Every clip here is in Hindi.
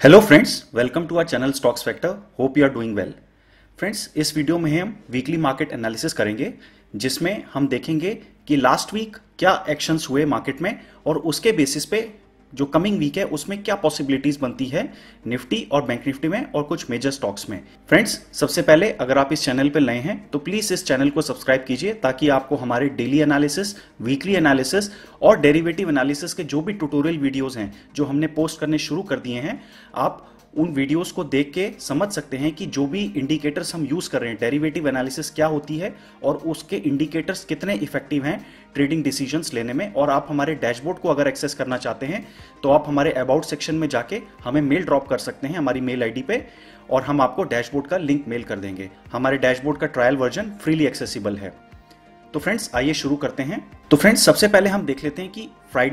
Hello friends, welcome to our channel stocks factor. Hope you are doing well. Friends, इस वीडियो में हम वीकली मार्केट एनालिसिस करेंगे, जिसमें हम देखेंगे कि लास्ट वीक क्या एक्शंस हुए मार्केट में और उसके बेसिस पे जो कमिंग वीक है उसमें क्या पॉसिबिलिटीज बनती है निफ्टी और बैंक निफ्टी में और कुछ मेजर स्टॉक्स में। फ्रेंड्स, सबसे पहले अगर आप इस चैनल पर नए हैं तो प्लीज इस चैनल को सब्सक्राइब कीजिए ताकि आपको हमारे डेली एनालिसिस, वीकली एनालिसिस और डेरिवेटिव एनालिसिस के जो भी ट्यूटोरियल वीडियोस हैं जो हमने पोस्ट करने शुरू कर दिए हैं, आप उन वीडियोस को देख के समझ सकते हैं कि जो भी इंडिकेटर्स हम यूज कर रहे हैं, डेरिवेटिव एनालिसिस क्या होती है और उसके इंडिकेटर्स कितने इफेक्टिव हैं ट्रेडिंग डिसीजंस लेने में। और आप हमारे डैशबोर्ड को अगर एक्सेस करना चाहते हैं तो आप हमारे अबाउट सेक्शन में जाके हमें मेल ड्रॉप कर सकते हैं हमारी मेल आईडी पे और हम आपको डैशबोर्ड का लिंक मेल कर देंगे। हमारे डैशबोर्ड का ट्रायल वर्जन फ्रीली एक्सेसिबल है। तो फ्रेंड्स, आइए शुरू करते हैं। तो फ्रेंड्स, सबसे पहले हम देख लेते हैं कि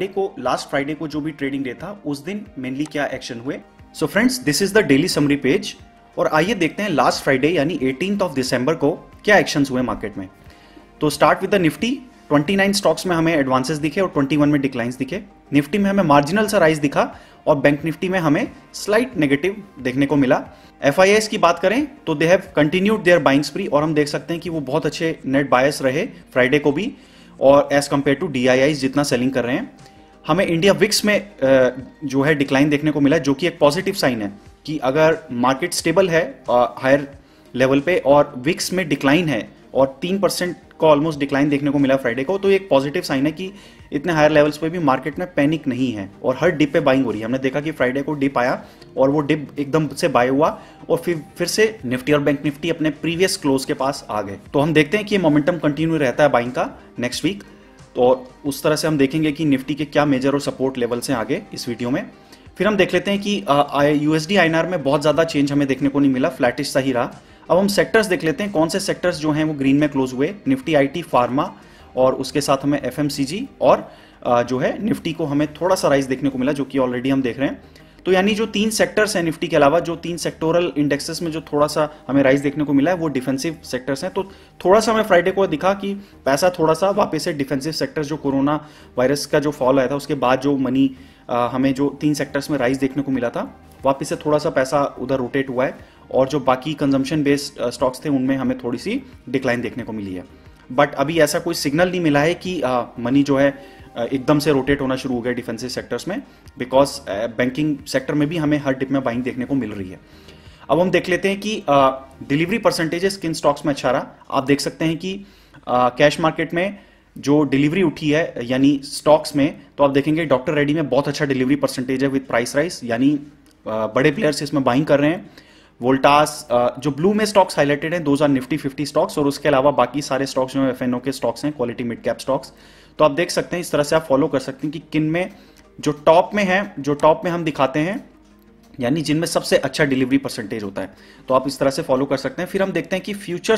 लास्ट फ्राइडे को जो भी ट्रेडिंग डे था उस दिन मेनली क्या एक्शन हुए। So friends, this is the daily summary page और आइए देखते हैं लास्ट फ्राइडे यानी 18th ऑफ दिसंबर को क्या एक्शंस हुए मार्केट में। तो start with the Nifty. 29 stocks में हमें एडवांसेस दिखे और 21 में डिक्लाइंस दिखे। निफ्टी में हमें मार्जिनल सा राइज दिखा और बैंक निफ्टी में हमें स्लाइट नेगेटिव देखने को मिला। एफआईआईस की बात करें तो they have continued their buying spree और हम देख सकते हैं कि वो बहुत अच्छे नेट बायर्स रहे फ्राइडे को भी और एज कंपेयर टू डीआईआईस जितना सेलिंग कर रहे हैं। हमें इंडिया विक्स में जो है डिक्लाइन देखने को मिला, जो कि एक पॉजिटिव साइन है कि अगर मार्केट स्टेबल है हायर लेवल पे और विक्स में डिक्लाइन है और 3% को ऑलमोस्ट डिक्लाइन देखने को मिला फ्राइडे को, तो एक पॉजिटिव साइन है कि इतने हायर लेवल्स पे भी मार्केट में पैनिक नहीं है और हर डिप पे बाइंग हो रही है। हमने देखा कि फ्राइडे को डिप आया और वो डिप एकदम से बाय हुआ और फिर से निफ्टी और बैंक निफ्टी अपने प्रीवियस क्लोज के पास आ गए। तो हम देखते हैं कि ये मोमेंटम कंटिन्यू रहता है बाइंग का नेक्स्ट वीक। तो उस तरह से हम देखेंगे कि निफ्टी के क्या मेजर और सपोर्ट लेवल्स हैं आगे इस वीडियो में। फिर हम देख लेते हैं कि यूएसडी आईएनआर में बहुत ज्यादा चेंज हमें देखने को नहीं मिला, फ्लैटिश सा ही रहा। अब हम सेक्टर्स देख लेते हैं, कौन से सेक्टर्स जो हैं वो ग्रीन में क्लोज हुए। निफ्टी आईटी, फार्मा और उसके साथ हमें एफएमसीजी और जो है निफ्टी को हमें थोड़ा सा राइज देखने को मिला, जो कि ऑलरेडी हम देख रहे हैं। तो यानी जो 3 सेक्टर्स हैं निफ्टी के अलावा, जो 3 सेक्टोरल इंडेक्सेस में जो थोड़ा सा हमें राइज देखने को मिला है वो डिफेंसिव सेक्टर्स हैं। तो थोड़ा सा हमें फ्राइडे को दिखा कि पैसा थोड़ा सा वापस से डिफेंसिव सेक्टर्स, जो कोरोना वायरस का जो फॉल आया था उसके बाद जो मनी हमें जो 3 सेक्टर्स में राइज देखने को मिला था, वापस से थोड़ा सा पैसा उधर रोटेट हुआ है और जो बाकी कंजम्पशन बेस्ड स्टॉक्स थे उनमें हमें थोड़ी सी डिक्लाइन देखने को मिली है। बट अभी ऐसा कोई सिग्नल नहीं मिला है कि मनी जो है एकदम से रोटेट होना शुरू हो गया डिफेंसिव सेक्टर्स में, बिकॉज बैंकिंग सेक्टर में भी हमें हर डिप में बाइंग देखने को मिल रही है। अब हम देख लेते हैं कि डिलीवरी परसेंटेजेस किन स्टॉक्स में अच्छा रहा। आप देख सकते हैं कि कैश मार्केट में जो डिलीवरी उठी है यानी स्टॉक्स में, तो आप देखेंगे डॉक्टर रेड्डी में बहुत अच्छा डिलीवरी परसेंटेज है विद प्राइस राइज, यानी बड़े प्लेयर्स इसमें बाइंग कर रहे हैं। वोल्टास, जो ब्लू में स्टॉक्स हाईलाइटेड हैं, दोज आर निफ्टी 50 स्टॉक्स और उसके अलावा बाकी सारे स्टॉक्स जो एफएनओ के स्टॉक्स हैं, क्वालिटी मिड कैप स्टॉक्स। तो आप देख सकते हैं, इस तरह से आप फॉलो कर सकते हैं कि किन में जो टॉप में है, जो टॉप में हम दिखाते हैं यानी जिनमें सबसे अच्छा डिलीवरी परसेंटेज होता है, तो आप इस तरह से फॉलो कर सकते हैं। फिर हम देखते हैं कि फ्यूचर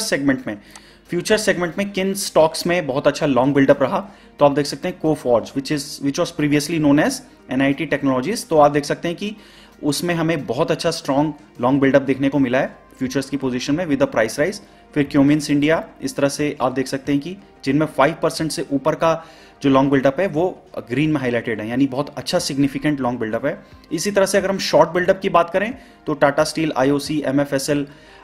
सेगमेंट में किन स्टॉक्स में बहुत अच्छा लॉन्ग बिल्डअप रहा। तो आप देख सकते हैं Coforge which was previously known as NIIT technologies, तो आप देख सकते हैं कि उसमें हमें बहुत अच्छा स्ट्रॉन्ग लॉन्ग बिल्डअप देखने को मिला है फ्यूचर्स की पोजीशन में विद द प्राइस राइज। फिर क्यूमिंस इंडिया, इस तरह से आप देख सकते हैं कि जिनमें 5% से ऊपर का जो लॉन्ग बिल्डअप है वो ग्रीन में हाईलाइटेड है, यानी बहुत अच्छा सिग्निफिकेंट लॉन्ग बिल्डअप है। इसी तरह से अगर हम शॉर्ट बिल्डअप की बात करें तो टाटा स्टील, आईओसी, एमएफएसएल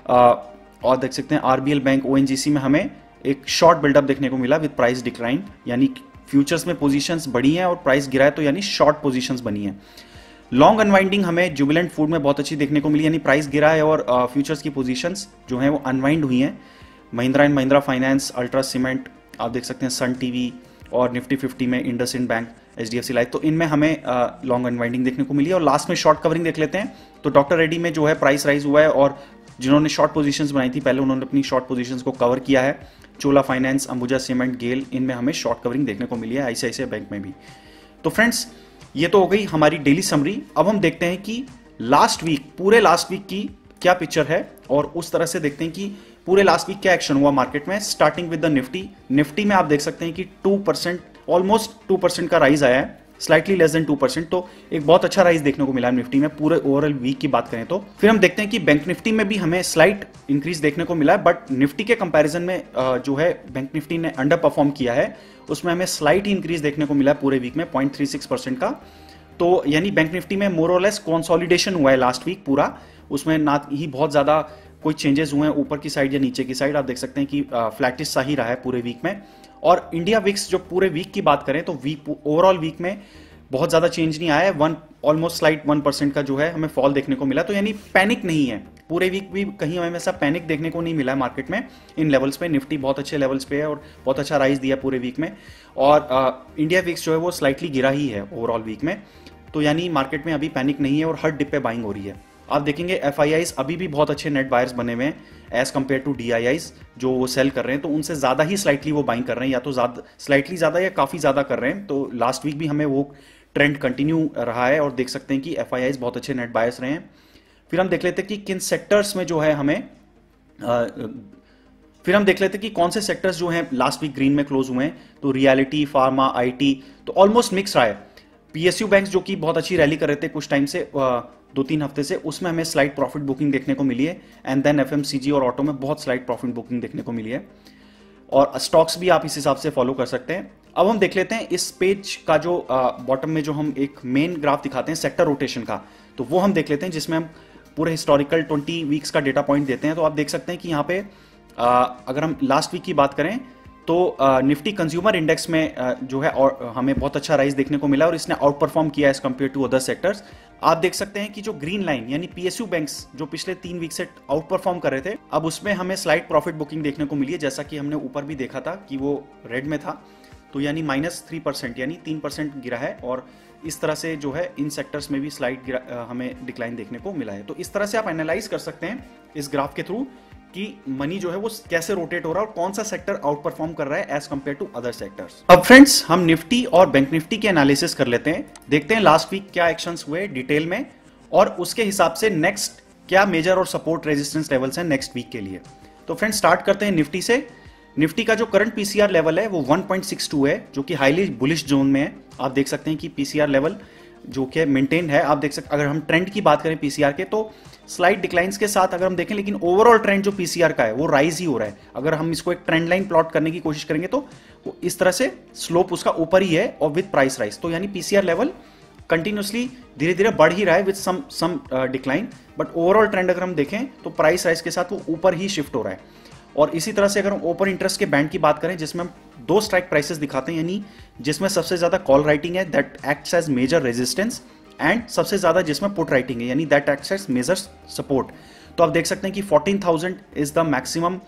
और देख सकते हैं आरबीएल बैंक, ओएनजीसी में हमें एक शॉर्ट बिल्डअप देखने को मिला विद प्राइस डिक्लाइन, यानी फ्यूचर्स में पोजीशंस बढ़ी हैं और प्राइस गिरा है, तो यानी शॉर्ट पोजीशंस बनी है। लॉन्ग अनवाइंडिंग हमें जुबिलेंट फूड में बहुत अच्छी देखने को मिली, यानी प्राइस गिरा है और फ्यूचर्स की पोजीशंस जो हैं वो अनवाइंड हुई हैं। Mahindra and Mahindra finance, ultra cement, आप देख सकते हैं सन टीवी और निफ्टी 50 में इंडसइंड बैंक, एचडीएफसी लाइफ, तो इनमें हमें लॉन्ग अनवाइंडिंग देखने को मिली है। और लास्ट में शॉर्ट कवरिंग देख लेते हैं, तो डॉक्टर रेड्डी में जो है प्राइस राइज हुआ है और जिन्होंने शॉर्ट पोजीशंस बनाई थी पहले उन्होंने अपनी शॉर्ट पोजीशंस को कवर किया है। चोला फाइनेंस, अंबुजा सीमेंट, गेल, इनमें हमें शॉर्ट कवरिंग देखने को मिली है, आईसीआईसीआई बैंक में भी। तो फ्रेंड्स, ये तो हो गई हमारी डेली समरी। अब हम देखते हैं कि पूरे लास्ट वीक की क्या पिक्चर है और उस तरह से देखते हैं कि पूरे लास्ट वीक क्या एक्शन हुआ मार्केट में। स्टार्टिंग विद द निफ्टी में आप देख सकते हैं कि 2%, ऑलमोस्ट 2% का राइज आया है, स्लाइटली लेस देन 2%, तो एक बहुत अच्छा राइज देखने को मिला निफ्टी में पूरे ओवरऑल वीक की बात करें तो। फिर हम देखते हैं कि बैंक निफ्टी में भी हमें स्लाइट इंक्रीज देखने को मिला है, बट निफ्टी के कंपैरिजन में जो है बैंक निफ्टी ने अंडर परफॉर्म किया है, उसमें हमें स्लाइट इंक्रीज देखने को मिला है पूरे वीक में 0.36% का। तो यानी बैंक निफ्टी में मोर और लेस कंसोलिडेशन हुआ है लास्ट वीक पूरा, उसमें ना ही बहुत ज़्यादा कोई चेंजेस हुए हैं ऊपर की साइड या नीचे की साइड। आप देख सकते हैं कि फ्लैटिश सा ही रहा है पूरे वीक में। और इंडिया विक्स जो पूरे वीक की बात करें तो वीक ओवरऑल वीक में बहुत ज़्यादा चेंज नहीं आया है, ऑलमोस्ट स्लाइट 1% का जो है हमें फॉल देखने को मिला। तो यानी पैनिक नहीं है पूरे वीक भी, कहीं हमें ऐसा पैनिक देखने को नहीं मिला है मार्केट में इन लेवल्स पे। निफ्टी बहुत अच्छे लेवल्स पे है और बहुत अच्छा राइज दिया पूरे वीक में, और इंडिया विक्स जो है वो स्लाइटली गिरा ही है ओवरऑल वीक में। तो यानी मार्केट में अभी पैनिक नहीं है और हर डिप पे बाइंग हो रही है। आप देखेंगे एफआईआईज अभी भी बहुत अच्छे नेट बायर्स बने हुए हैं एज कंपेयर टू डीआईआईज जो वो सेल कर रहे हैं, तो उनसे ज़्यादा ही स्लाइटली वो बाइंग कर रहे हैं, या तो स्लाइटली ज़्यादा या काफ़ी ज़्यादा कर रहे हैं। तो लास्ट वीक भी हमें वो ट्रेंड कंटिन्यू रहा है और देख सकते हैं कि एफआईआईज बहुत अच्छे नेट बायर्स रहे हैं। फिर हम देख लेते हैं कि किन सेक्टर्स में जो है हमें फिर हम देख लेते हैं कि कौन से सेक्टर्स जो हैं लास्ट वीक ग्रीन में क्लोज हुए हैं। तो रियलिटी, फार्मा, आईटी, तो ऑलमोस्ट मिक्स रहा है। पीएसयू बैंक्स जो कि बहुत अच्छी रैली कर रहे थे कुछ टाइम से, 2-3 हफ्ते से, उसमें हमें स्लाइट प्रॉफिट बुकिंग देखने को मिली है। एंड देन एफएमसीजी और ऑटो में बहुत स्लाइट प्रॉफिट बुकिंग देखने को मिली है, और स्टॉक्स भी आप इस हिसाब से फॉलो कर सकते हैं। अब हम देख लेते हैं इस पेज का जो बॉटम में जो हम एक मेन ग्राफ दिखाते हैं सेक्टर रोटेशन का, तो वो हम देख लेते हैं जिसमें हम पूरे हिस्टोरिकल 20 वीक्स का डेटा पॉइंट देते हैं। तो आप देख सकते हैं कि यहाँ पे अगर हम लास्ट वीक की बात करें तो निफ्टी कंज्यूमर इंडेक्स में जो है और हमें बहुत अच्छा राइज देखने को मिला और इसने आउट परफॉर्म किया as compare to other sectors. आप देख सकते हैं कि जो ग्रीन लाइन यानी पीएसयू बैंक्स जो पिछले 3 वीक से आउट परफॉर्म कर रहे थे, अब उसमें हमें स्लाइट प्रॉफिट बुकिंग देखने को मिली है, जैसा कि हमने ऊपर भी देखा था कि वो रेड में था। तो यानी -3% यानी 3% गिरा है, और इस तरह से जो है इन सेक्टर्स में भी स्लाइट हमें डिक्लाइन देखने को मिला है। तो इस तरह से आप एनालाइज कर सकते हैं इस ग्राफ के थ्रू कि मनी जो है वो कैसे रोटेट हो रहा है और कौन सा सेक्टर आउट परफॉर्म कर रहा है as compare to other sectors. अब फ्रेंड्स हम निफ्टी और बैंक निफ्टी के एनालिसिस कर लेते हैं, देखते हैं लास्ट वीक क्या एक्शंस हुए डिटेल में, और उसके हिसाब से नेक्स्ट क्या मेजर और सपोर्ट रेजिस्टेंस लेवल्स हैं नेक्स्ट वीक के लिए। तो फ्रेंड्स स्टार्ट करते हैं निफ्टी से। निफ्टी का जो करंट पीसीआर लेवल है वो 1.62 है, जो कि हाईली बुलिश जोन में है। आप देख सकते हैं कि पीसीआर लेवल जो कि मेंटेन है। आप देख सकते, अगर हम ट्रेंड की बात करें पीसीआर के तो स्लाइड डिक्लाइंस के साथ अगर हम देखें, लेकिन ओवरऑल ट्रेंड जो पीसीआर का है वो राइज ही हो रहा है। अगर हम इसको एक ट्रेंड लाइन प्लॉट करने की कोशिश करेंगे तो वो इस तरह से स्लोप उसका ऊपर ही है और विद प्राइस राइज। तो यानी पीसीआर लेवल कंटिन्यूसली धीरे धीरे बढ़ ही रहा है with some decline, but overall trend अगर हम देखें तो प्राइस राइज के साथ वो ऊपर ही शिफ्ट हो रहा है। और इसी तरह से अगर हम ओपन इंटरेस्ट के बैंड की बात करें जिसमें हम 2 स्ट्राइक प्राइसेस दिखाते हैं, यानी जिसमें सबसे ज्यादा कॉल राइटिंग है that acts as major resistance, and सबसे ज्यादा जिसमें पुट राइटिंग है यानी that acts as major support. तो आप देख सकते हैं कि 14,000 is the maximum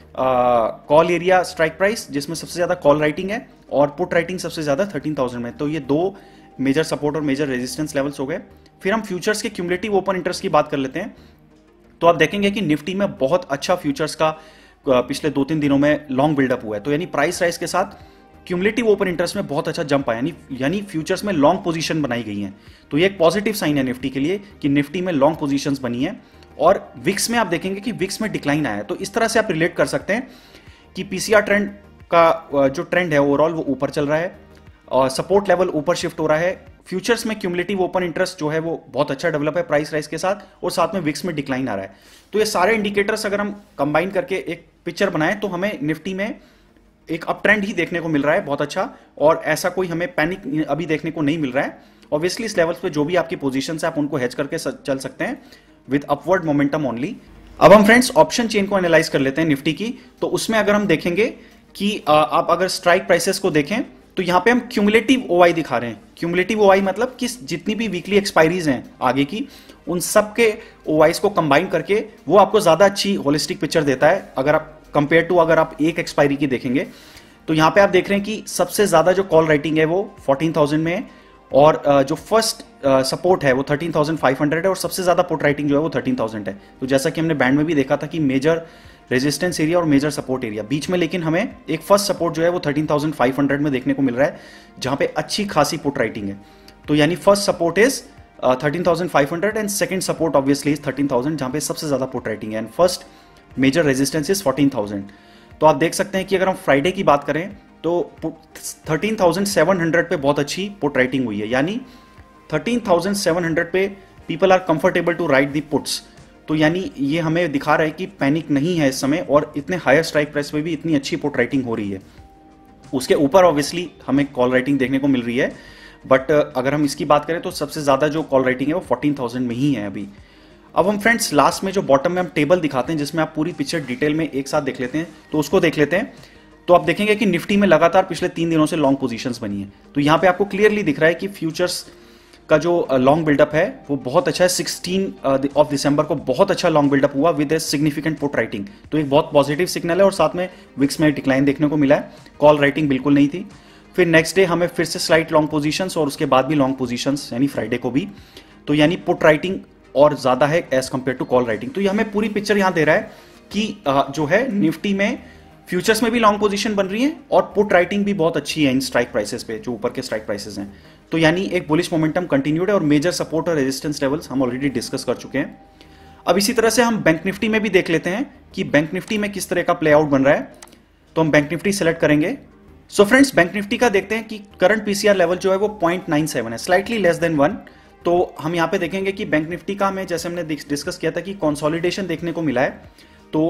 call area strike price, जिसमें सबसे ज्यादा कॉल राइटिंग है, और पुट राइटिंग सबसे ज्यादा 13,000 में। तो ये 2 मेजर सपोर्ट और मेजर रेजिस्टेंस लेवल्स हो गए। फिर हम फ्यूचर्स के क्यूमुलेटिव ओपन इंटरेस्ट की बात कर लेते हैं। तो आप देखेंगे कि निफ्टी में बहुत अच्छा फ्यूचर्स का पिछले 2-3 दिनों में लॉन्ग बिल्डअप हुआ है। तो यानी प्राइस राइज के साथ क्यूमुलेटिव ओपन इंटरेस्ट में बहुत अच्छा जंप आया, यानी फ्यूचर्स में लॉन्ग पोजीशन बनाई गई हैं। तो ये एक पॉजिटिव साइन है निफ्टी के लिए कि निफ्टी में लॉन्ग पोजीशंस बनी है। और विक्स में आप देखेंगे कि विक्स में डिक्लाइन आया है। तो इस तरह से आप रिलेट कर सकते हैं कि पीसीआर ट्रेंड का जो ट्रेंड है ओवरऑल वो ऊपर चल रहा है और सपोर्ट लेवल ऊपर शिफ्ट हो रहा है। फ्यूचर्स में क्यूमुलेटिव ओपन इंटरेस्ट जो है वो बहुत अच्छा डेवलप है प्राइस राइज के साथ, और साथ में विक्स में डिक्लाइन आ रहा है। तो ये सारे इंडिकेटर्स अगर हम कंबाइन करके एक पिक्चर बनाएं तो हमें निफ्टी में एक अप ट्रेंड ही देखने को मिल रहा है बहुत अच्छा, और ऐसा कोई हमें पैनिक अभी देखने को नहीं मिल रहा है। ऑब्वियसली इस लेवल्स पे जो भी आपकी पोजीशन है आप उनको हेज करके चल सकते हैं विद अपवर्ड मोमेंटम ओनली। अब हम फ्रेंड्स ऑप्शन चेन को एनालाइज कर लेते हैं निफ्टी की। तो उसमें अगर हम देखेंगे कि आप अगर स्ट्राइक प्राइसेस को देखें तो यहां पे हम क्यूमुलेटिव ओआई दिखा रहे हैं। क्यूमुलेटिव ओआई मतलब कि जितनी भी वीकली एक्सपायरीज हैं आगे की, उन सब के ओआईज को कंबाइन करके वो आपको ज्यादा अच्छी होलिस्टिक पिक्चर देता है अगर आप कंपेयर टू अगर आप एक एक्सपायरी की देखेंगे। तो यहां पे आप देख रहे हैं कि सबसे ज्यादा जो कॉल राइटिंग है वो 14,000 में है, और जो फर्स्ट सपोर्ट है वो 13,500 है, और सबसे ज्यादा पुट राइटिंग जो है वो 13,000 है। तो जैसा कि हमने बैंड में भी देखा था कि मेजर रेजिस्टेंस एरिया और मेजर सपोर्ट एरिया बीच में, लेकिन हमें एक फर्स्ट सपोर्ट जो है वो 13,500 में देखने को मिल रहा है जहां पे अच्छी खासी पुट राइटिंग है। तो यानी first support is 13,500 and second support obviously is 13,000 जहां पे सबसे ज्यादा पुट राइटिंग है, and first major resistance is 14,000। तो आप देख सकते हैं कि अगर हम फ्राइडे की बात करें तो 13,700 पे बहुत अच्छी पुट राइटिंग हुई है, यानी 13,700 पे people are comfortable to write the puts. तो यानी ये हमें दिखा रहा है कि पैनिक नहीं है इस समय, और इतने हायर स्ट्राइक प्राइस पे भी इतनी अच्छी पुट राइटिंग हो रही है। उसके ऊपर ऑब्वियसली हमें कॉल राइटिंग देखने को मिल रही है, बट अगर हम इसकी बात करें तो सबसे ज़्यादा जो कॉल राइटिंग है वो 14,000 में ही है अभी। अब हम फ्रेंड्स लास्ट में जो बॉटम में हम टेबल दिखाते हैं जिसमें आप पूरी पिक्चर डिटेल में एक साथ देख लेते हैं, तो उसको देख लेते हैं। तो आप देखेंगे कि निफ्टी में लगातार पिछले 3 दिनों से लॉन्ग पोजीशंस बनी है। तो यहाँ पे आपको क्लियरली दिख रहा है कि फ्यूचर्स का जो लॉन्ग बिल्डअप है वो बहुत अच्छा है। 16 ऑफ दिसंबर को बहुत अच्छा लॉन्ग बिल्डअप हुआ with a significant put writing, तो एक बहुत पॉजिटिव सिग्नल है। और साथ में विक्स में डिक्लाइन देखने को मिला है, कॉल राइटिंग बिल्कुल नहीं थी। फिर नेक्स्ट डे हमें फिर से स्लाइट लॉन्ग पोजीशंस और उसके बाद भी लॉन्ग पोजीशंस यानी फ्राइडे को भी, तो यानी पुट राइटिंग और ज्यादा है as compare to call writing. तो ये हमें पूरी पिक्चर यहां दे रहा है कि जो है निफ्टी में फ्यूचर्स में भी लॉन्ग पोजीशन बन रही है और पुट राइटिंग भी बहुत अच्छी है इन स्ट्राइक प्राइसेस पे, जो ऊपर के स्ट्राइक प्राइसेस हैं। तो यानी एक बुलिश मोमेंटम कंटिन्यूड है और मेजर सपोर्ट और रेजिस्टेंस लेवल्स हम ऑलरेडी डिस्कस कर चुके हैं। अब इसी तरह से हम बैंक निफ्टी में भी देख लेते हैं कि बैंक निफ्टी में किस तरह का प्ले आउट बन रहा है। तो हम बैंक निफ्टी सेलेक्ट करेंगे। सो फ्रेंड्स, बैंक निफ्टी का देखते हैं कि करंट पीसीआर लेवल जो है वो 0.97 है, स्लाइटली लेस देन 1। तो हम यहां पे देखेंगे कि बैंक निफ्टी का हमें, जैसे हमने डिस्कस किया था, कि कंसोलिडेशन देखने को मिला है। तो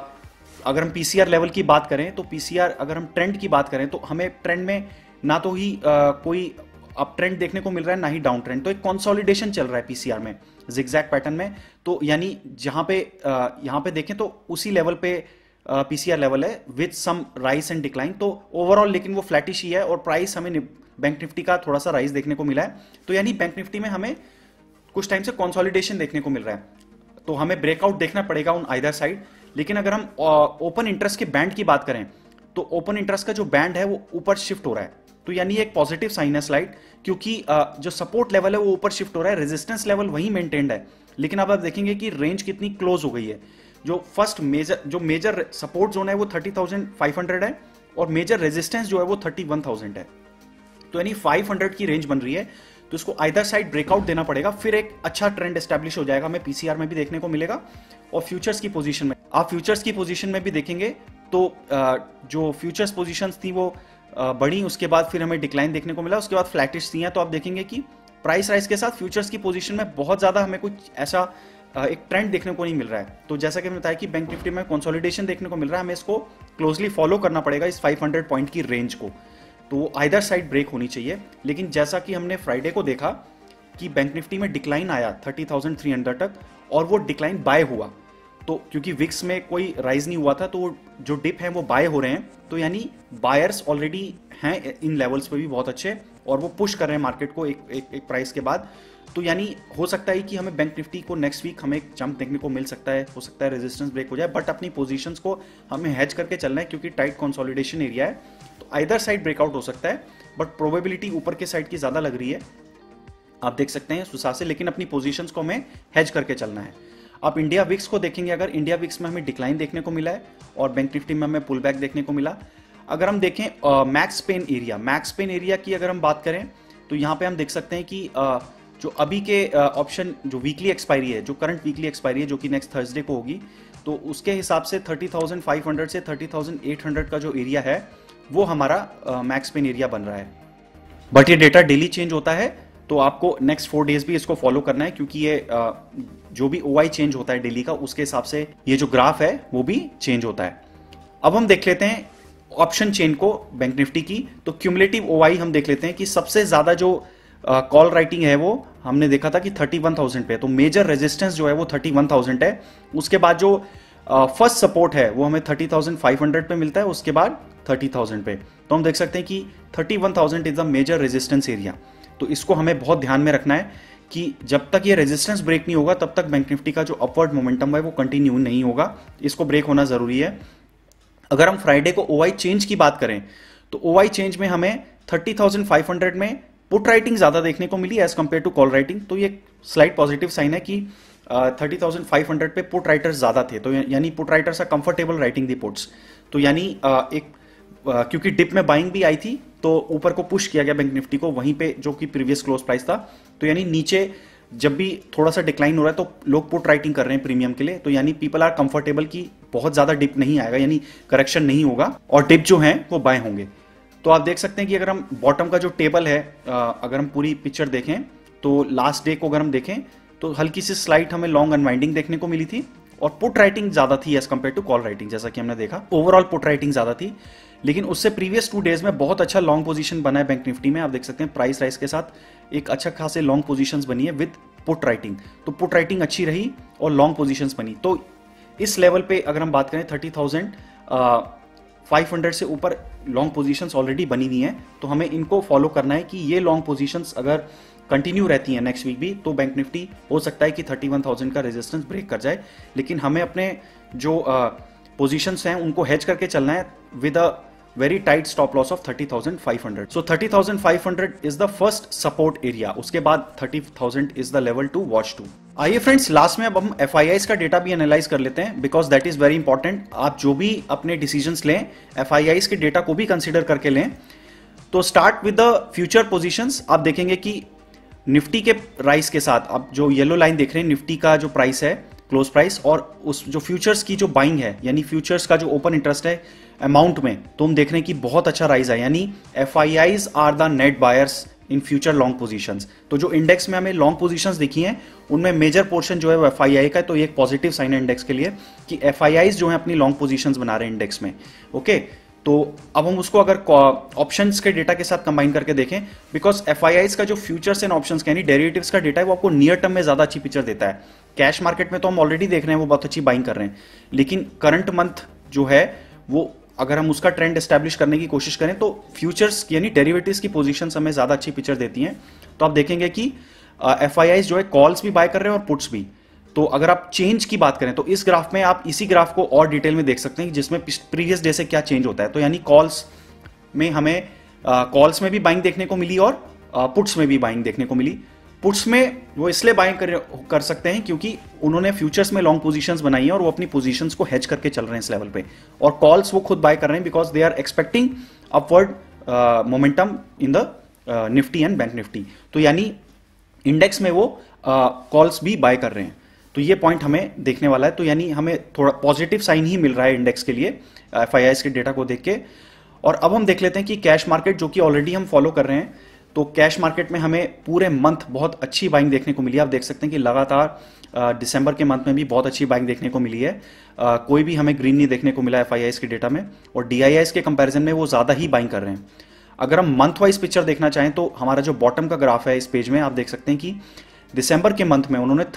अगर हम पीसीआर लेवल की बात करें तो पीसीआर, अगर हम ट्रेंड की बात करें तो हमें ट्रेंड में ना तो ही कोई अप ट्रेंड देखने को मिल रहा है ना ही डाउन ट्रेंड, तो एक कंसोलिडेशन चल रहा है पीसीआर में जिगजैग पैटर्न में। तो यानी जहां पे यहां पे देखें तो उसी लेवल पे पीसीआर लेवल है with some rise and decline. तो ओवरऑल लेकिन वो फ्लैटिश ही है और प्राइस हमें बैंक निफ्टी का थोड़ा सा राइज देखने को मिला है। तो यानी बैंक निफ्टी में हमें कुछ टाइम से कंसोलिडेशन देखने को मिल रहा है, तो हमें ब्रेकआउट देखना पड़ेगा ऑन आइदर साइड। लेकिन अगर हम ओपन इंटरेस्ट के बैंड की बात करें तो ओपन इंटरेस्ट का जो बैंड है वो ऊपर शिफ्ट हो रहा है, तो यानी एक पॉजिटिव साइन है स्लाइड, क्योंकि जो सपोर्ट लेवल है वो ऊपर शिफ्ट हो रहा है, रेजिस्टेंस लेवल वही मेंटेन्ड है। लेकिन अब आप देखेंगे कि रेंज कितनी क्लोज हो गई है। जो फर्स्ट मेजर सपोर्ट जोन है वो 30,500 है और मेजर रेजिस्टेंस जो है वो 31,000 है। तो यानी 500 की रेंज बन रही है, तो इसको आइदर साइड ब्रेकआउट देना पड़ेगा, फिर एक अच्छा ट्रेंड एस्टैब्लिश हो जाएगा, हमें पीसीआर में भी देखने को मिलेगा। और फ्यूचर्स की पोजीशन में, आप फ्यूचर्स की पोजीशन में भी देखेंगे तो जो फ्यूचर्स पोजीशंस थी वो बढ़ी, उसके बाद फिर हमें डिक्लाइन देखने को मिला, उसके बाद फ्लैटिश थी। तो आप देखेंगे कि प्राइस राइज के साथ फ्यूचर्स की पोजीशन में बहुत ज्यादा हमें कुछ ऐसा एक ट्रेंड देखने को नहीं मिल रहा है। तो जैसा कि मैंने बताया कि बैंक निफ्टी में कंसोलिडेशन देखने को मिल रहा है, हमें इसको क्लोजली फॉलो करना पड़ेगा इस 500 पॉइंट की रेंज को, तो आइदर साइड ब्रेक होनी चाहिए। लेकिन जैसा कि हमने फ्राइडे को देखा कि बैंक निफ्टी में डिक्लाइन आया 30,300 तक और वो डिक्लाइन बाय हुआ, तो क्योंकि विक्स में कोई राइज नहीं हुआ था तो जो डिप है वो बाय हो रहे हैं, तो यानी बायर्स ऑलरेडी हैं इन लेवल्स पे भी बहुत अच्छे और वो पुश कर रहे हैं मार्केट को एक प्राइस के बाद। तो यानी हो सकता है कि हमें बैंक निफ्टी को नेक्स्ट वीक हमें एक जंप देखने को मिल सकता है, हो सकता है रेजिस्टेंस ब्रेक हो जाए, बट अपनी पोजीशंस को हमें हेज करके चलना है क्योंकि टाइट कंसोलिडेशन एरिया है। तो आइदर साइड ब्रेकआउट हो सकता है, बट प्रोबेबिलिटी ऊपर के साइड की ज्यादा लग रही है, आप देख सकते हैं सुसार से। लेकिन अपनी पोजीशंस को हमें हेज करके चलना है। आप इंडिया विक्स को देखेंगे, अगर इंडिया विक्स में हमें डिक्लाइन देखने को मिला है और बैंक निफ्टी में हमें पुल बैक देखने को मिला। अगर हम देखें मैक्स पेन एरिया की अगर हम बात करें तो यहाँ पे हम देख सकते हैं कि जो अभी के ऑप्शन जो वीकली एक्सपायरी है, जो करंट वीकली एक्सपायरी है जो कि नेक्स्ट थर्सडे को होगी, तो उसके हिसाब से 30,500 से 30,800 का जो एरिया है वो हमारा मैक्स पेन एरिया बन रहा है। बट ये डेटा डेली चेंज होता है, तो आपको नेक्स्ट 4 डेज भी इसको फॉलो करना है, क्योंकि ये जो भी ओआई चेंज होता है डेली का, उसके हिसाब से ये जो ग्राफ है वो भी चेंज होता है। अब हम देख लेते हैं ऑप्शन चेन को बैंक निफ्टी की। तो क्यूमुलेटिव ओआई हम देख लेते हैं कि सबसे ज्यादा जो कॉल राइटिंग है वो हमने देखा था कि 31,000 पे, तो मेजर रेजिस्टेंस जो है वो 31,000 है। उसके बाद जो फर्स्ट सपोर्ट है वो हमें 30,500 पे मिलता है, उसके बाद 30,000 पे। तो हम देख सकते हैं कि 31,000 is the major resistance area. तो इसको हमें बहुत ध्यान में रखना है कि जब तक ये रेजिस्टेंस ब्रेक नहीं होगा तब तक बैंक निफ्टी का जो अपवर्ड मोमेंटम है वो कंटिन्यू नहीं होगा, इसको ब्रेक होना जरूरी है। अगर हम फ्राइडे को ओआई चेंज की बात करें तो ओआई चेंज में हमें 30,500 में पुट राइटिंग ज्यादा देखने को मिली as compare to call writing, तो ये स्लाइट पॉजिटिव साइन है कि 30,500 पे पुट राइटर्स ज्यादा थे, तो यानी put writers are comfortable writing the puts. तो यानी एक क्योंकि डिप में बाइंग भी आई थी तो ऊपर को पुश किया गया बैंक निफ्टी को वहीं पे जो कि प्रीवियस क्लोज प्राइस था। तो यानी नीचे जब भी थोड़ा सा डिक्लाइन हो रहा है तो लोग पुट राइटिंग कर रहे हैं प्रीमियम के लिए, तो यानी पीपल आर कंफर्टेबल कि बहुत ज्यादा डिप नहीं आएगा, यानी करेक्शन नहीं होगा और डिप जो है वो बाय होंगे। तो आप देख सकते हैं कि अगर हम बॉटम का जो टेबल है, अगर हम पूरी पिक्चर देखें तो लास्ट डे को अगर हम देखें तो हल्की सी स्लाइट हमें लॉन्ग अनवाइंडिंग देखने को मिली थी और पुट राइटिंग ज्यादा थी as compare to call writing. जैसा कि हमने देखा ओवरऑल पुट राइटिंग ज्यादा थी, लेकिन उससे प्रीवियस 2 डेज में बहुत अच्छा लॉन्ग पोजीशन बना है बैंक निफ्टी में। आप देख सकते हैं प्राइस राइज के साथ एक अच्छा खासे लॉन्ग पोजीशंस बनी है विद पुट राइटिंग। तो पुट राइटिंग अच्छी रही और लॉन्ग पोजीशंस बनी। तो इस लेवल पे अगर हम बात करें 30,500 से ऊपर लॉन्ग पोजीशंस ऑलरेडी बनी हुई हैं, तो हमें इनको फॉलो करना है कि ये लॉन्ग पोजीशंस अगर कंटिन्यू रहती हैं नेक्स्ट वीक भी, तो बैंक निफ्टी हो सकता है कि 31,000 का रेजिस्टेंस ब्रेक कर जाए। लेकिन हमें अपने जो पोजीशंस हैं उनको हेज करके चलना है with a very tight stop loss of 30,500। So 30,500 is the first support area, उसके बाद 30,000 is the level to watch too. आइए फ्रेंड्स, लास्ट में अब हम FIIs का डेटा भी एनालाइज कर लेते हैं, because that is very important. आप जो भी अपने डिसीजंस लें FIIs के डेटा को भी कंसिडर करके लें। तो start with the future positions. आप देखेंगे कि निफ्टी के प्राइस के साथ, आप जो येलो लाइन देख रहे हैं निफ्टी का जो प्राइस है क्लोज प्राइस, और उस जो फ्यूचर्स की जो बाइंग है यानी फ्यूचर्स का जो ओपन इंटरेस्ट है अमाउंट में, तो हम देख रहे हैं कि बहुत अच्छा राइज है। यानी FIIs are the net buyers in future long positions. तो जो इंडेक्स में हमें लॉन्ग पोजीशंस दिखी हैं उनमें मेजर पोर्शन जो है वो FII का है। तो ये एक पॉजिटिव साइन है इंडेक्स के लिए कि FIIs जो है अपनी लॉन्ग पोजीशंस बना रहे हैं इंडेक्स में। ओके, तो अब हम उसको अगर ऑप्शंस के डेटा के साथ कंबाइन करके देखें, बिकॉज FIIs का जो फ्यूचर्स एंड ऑप्शंस यानी डेरिवेटिव्स का डेटा है वो आपको नियर टर्म में ज्यादा अच्छी पिक्चर देता है। कैश मार्केट में तो हम ऑलरेडी देख रहे हैं वो बहुत अच्छी बाइंग कर रहे हैं, लेकिन करंट मंथ जो है वो अगर हम उसका ट्रेंड एस्टैब्लिश करने की कोशिश करें तो फ्यूचर्स यानी डेरिवेटिव्स की पोजीशंस हमें ज्यादा अच्छी पिक्चर देती हैं। तो आप देखेंगे कि FIIs जो है कॉल्स भी बाय कर रहे हैं और पुट्स भी। तो अगर आप चेंज की बात करें तो इस ग्राफ में आप इसी ग्राफ को और डिटेल में देख सकते हैं जिसमें प्रीवियस डे से क्या चेंज होता है। तो यानी कॉल्स में हमें कॉल्स में भी बाइंग देखने को मिली और पुट्स में भी बाइंग देखने को मिली। पुट्स में वो इसलिए बाइंग कर सकते हैं क्योंकि उन्होंने फ्यूचर्स में लॉन्ग पोजीशंस बनाई है और वो अपनी पोजीशंस को हेज करके चल रहे हैं इस लेवल पे। और कॉल्स वो खुद बाय कर रहे हैं because they are expecting upward momentum in the Nifty and bank Nifty. तो यानी इंडेक्स में वो कॉल्स भी बाय कर रहे हैं। तो ये पॉइंट हमें देखने वाला है। तो यानी हमें थोड़ा पॉजिटिव साइन ही मिल रहा है इंडेक्स के लिए FIIs के डेटा को देख के। और अब हम देख लेते हैं कि कैश मार्केट जो कि ऑलरेडी हम फॉलो कर रहे हैं, तो कैश मार्केट में हमें पूरे मंथ बहुत अच्छी बाइंग देखने को मिली है। आप देख सकते हैं कि लगातार दिसंबर के मंथ में भी बहुत अच्छी बाइंग देखने को मिली है। कोई भी हमें ग्रीन नहीं देखने को मिला FIIs के डेटा में, और DIIs के कंपैरिजन में वो ज्यादा ही बाइंग कर रहे हैं। अगर हम मंथ वाइज पिक्चर देखना चाहें तो हमारा जो बॉटम का ग्राफ है इस पेज में आप देख सकते हैं कि दिसंबर के मंथ में उन्होंने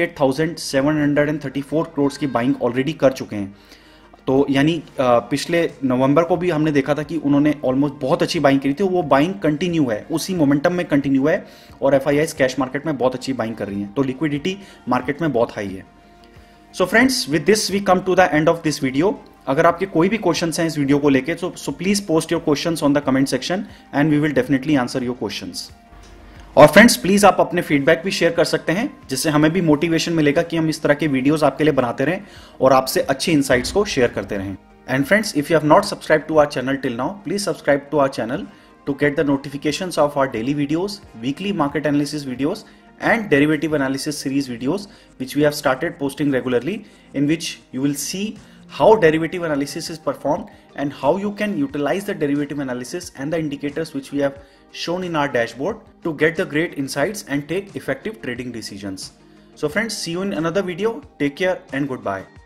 38,734 करोड़ की बाइंग ऑलरेडी कर चुके हैं। तो यानी पिछले नवंबर को भी हमने देखा था कि उन्होंने ऑलमोस्ट बहुत अच्छी बाइंग करी थी। वो बाइंग कंटिन्यू है, उसी मोमेंटम में कंटिन्यू है, और FIIs कैश मार्केट में बहुत अच्छी बाइंग कर रही हैं। तो लिक्विडिटी मार्केट में बहुत हाई है। So friends, with this we come to the end of this video. अगर आपके कोई भी क्वेश्चंस हैं इस वीडियो को लेके so please post your questions on the comment section and we will definitely answer your questions. और फ्रेंड्स, प्लीज आप अपने फीडबैक भी शेयर कर सकते हैं, जिससे हमें भी मोटिवेशन मिलेगा कि हम इस तरह के वीडियोस आपके लिए बनाते रहें और आपसे अच्छे इंसाइट्स को शेयर करते रहें। And friends, if you have not subscribe to our channel till now, please subscribe to our channel to get the notifications of our daily videos, weekly market analysis videos and derivative analysis series videos which we have started posting regularly, in which you will see how derivative analysis is performed and how you can utilize the derivative analysis and the indicators which we have shown in our dashboard to get the great insights and take effective trading decisions. So friends, see you in another video. Take care and goodbye.